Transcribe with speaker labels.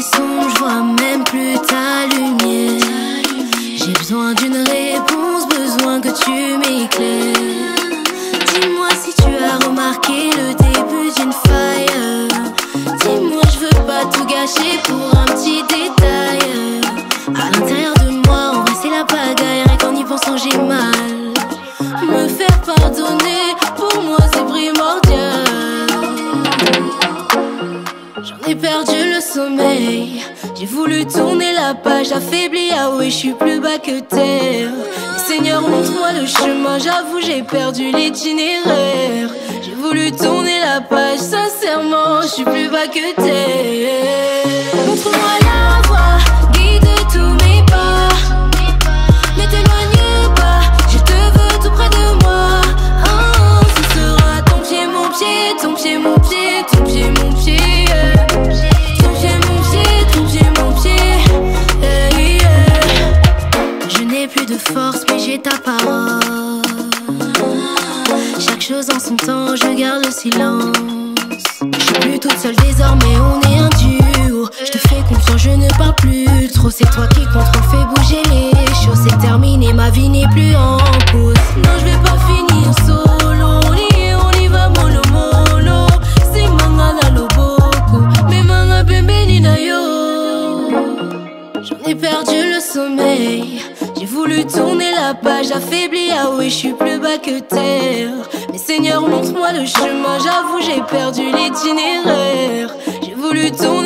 Speaker 1: sombre, je vois même plus ta lumière. J'ai besoin d'une réponse, besoin que tu m'éclaires. Dis-moi si tu as remarqué le début d'une faille. Dis-moi, je veux pas tout gâcher pour un petit détail. À l'intérieur de moi, en vrai c'est la pagaille, rien qu'en y pensant j'ai mal. Me faire pardonner, pour moi c'est primordial. J'en ai perdu le sommeil, j'ai voulu tourner la page, affaibli, ah oui, je suis plus bas que terre. Mais Seigneur, montre-moi le chemin, j'avoue, j'ai perdu l'itinéraire. J'ai voulu tourner la page, sincèrement, je suis plus bas que terre. Montre-moi la voie, guide tous mes pas. Ne t'éloigne pas, je te veux tout près de moi. Oh, ce sera ton pied, mon pied, ton pied, mon pied, ton pied, mon pied. Plus de force mais j'ai ta parole. Chaque chose en son temps, je garde le silence. Je suis plus toute seule désormais, on est un duo. Je te fais confiance, je ne parle plus trop. C'est toi qui contrôle, fais bouger les choses. C'est terminé, ma vie n'est plus en pause. Non, je vais pas finir solo. On y va mollo mollo. C'est manga loboko, mais manga bébé nina yo. J'en ai perdu le sommeil. J'ai voulu tourner la page, affaibli, ah oui, je suis plus bas que terre. Mais Seigneur, montre-moi le chemin, j'avoue, j'ai perdu l'itinéraire. J'ai voulu tourner